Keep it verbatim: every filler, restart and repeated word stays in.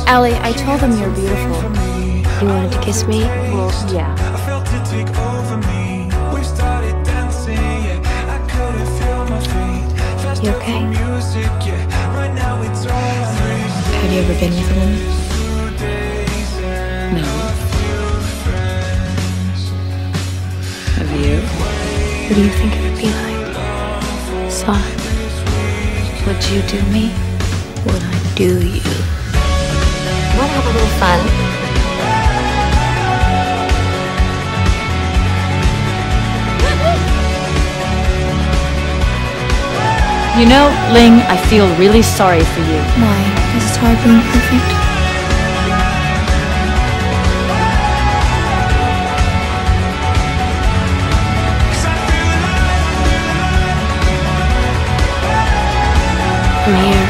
Allie, I told them you're beautiful. You wanted to kiss me? Well, yeah. You okay? Have you ever been with a woman? No. Have you? What do you think it would be like? Soft? Would you do me? Would I do you? Wanna have a little fun? You know, Ling, I feel really sorry for you. Why? Because it's hard being perfect? I'm here.